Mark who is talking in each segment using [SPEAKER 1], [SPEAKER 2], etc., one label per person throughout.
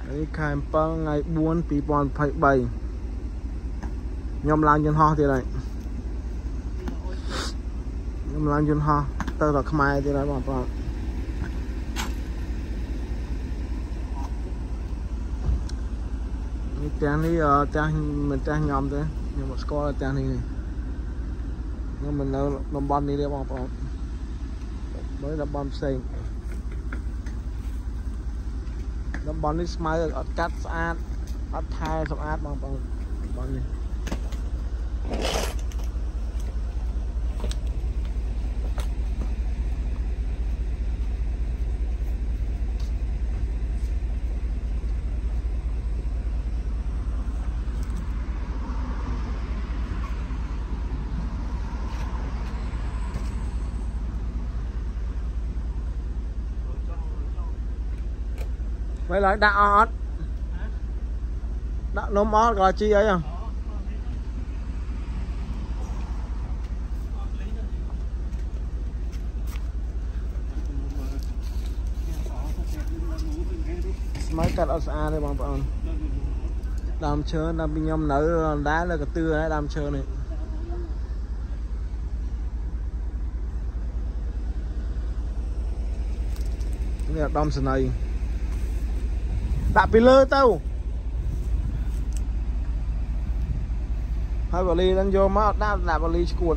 [SPEAKER 1] Đấy khai băng ngày 4 2023 nhóm lang dân ho thì này nhóm lang dân ho tơ là Khmer thì này bọn trang đi trang mình trang nhóm thế nhưng mà score là trang này nhưng mình nó bom đi đây bọn mới là bom xanh nó bom đi smile ở cắt sát ở thai xong át bọn này mấy loại đã ót đã nôm ót gọi chi ấy à mấy cắt ở xa đây bọn làm chơi làm bên nhom nở đá là cái tưa ấy làm chơi này cái là đom sờ này đã bị lơ tao hai bà ly đang vô má đã là bà ly cuộn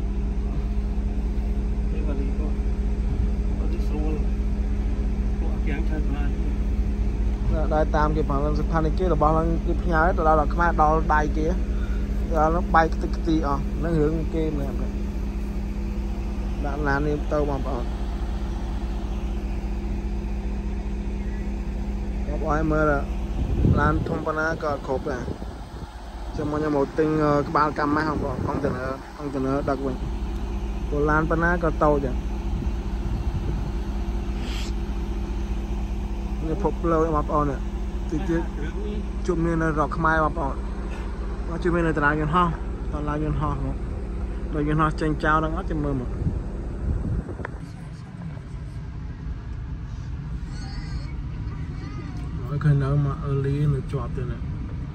[SPEAKER 1] đây tam cái bằng sự phan kia là bao lần cái nhái từ đó là khai đo bay kia nó bay cái tí nó hướng kia này đã là nên tao mà ai mơ là lan thông pana có khốp này cho mọi người một tinh cái bao cam máy không có con tình đặc biệt của lan pana có tàu chứ như phục lâu mà bọn này thì chụp nên là rock mai mà bọn nó chụp nên là tại nhân ho toàn là nhân ho rồi nhân ho tranh trao đang ngắt trên mơ mà cái nào mà early nó chọt thế này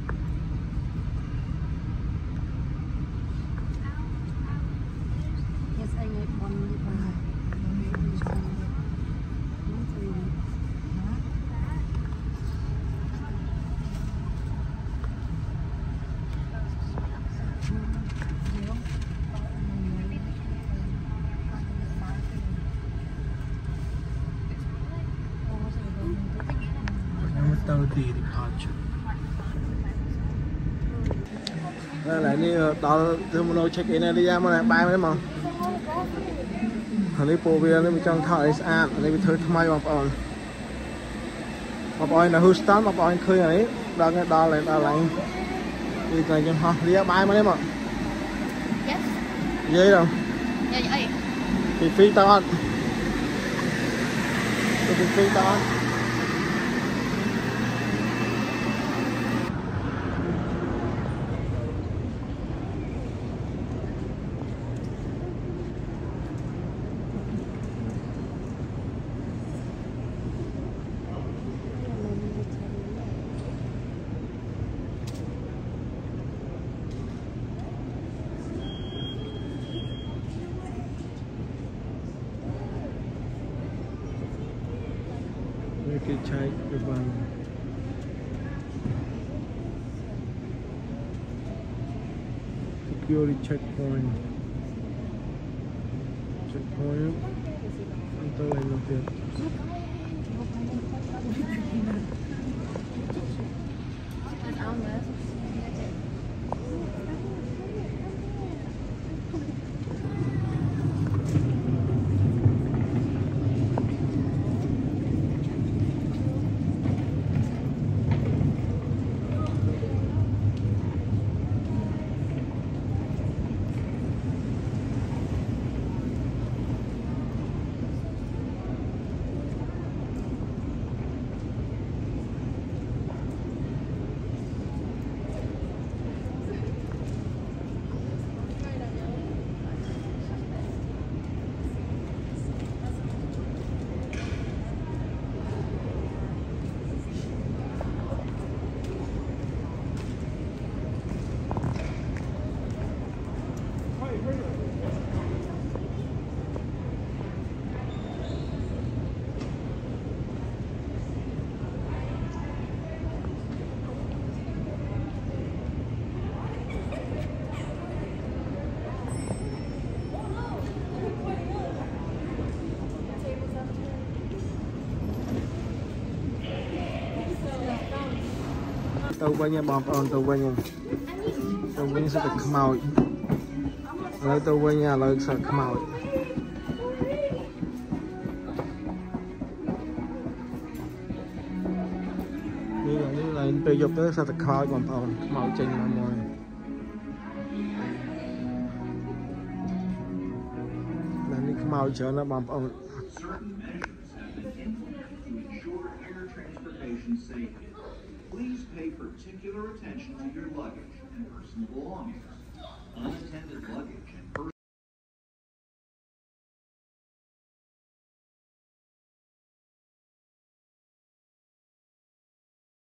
[SPEAKER 1] đây là như đó từ một nồi check in này đi ra mà này bay đấy mà hình như phổ biến nó trong thợ SR này bị thơi thay mà bọn là Houston mà bọn khơi ấy đang đo lại đi này cho họ đi ra bay mà đấy mà dễ đâu thì phi tao phi tao cái chạy cái bằng security checkpoint anh tôi lại làm việc tàu quay nha bom on tàu quay nha sẽ được màu lấy tàu quay nha lấy sợ màu như là bây giờ tới sẽ được khói bom on màu trên mà mồi là ní màu chờ nó bom on
[SPEAKER 2] Please pay particular attention to your luggage and personal belongings. Unattended luggage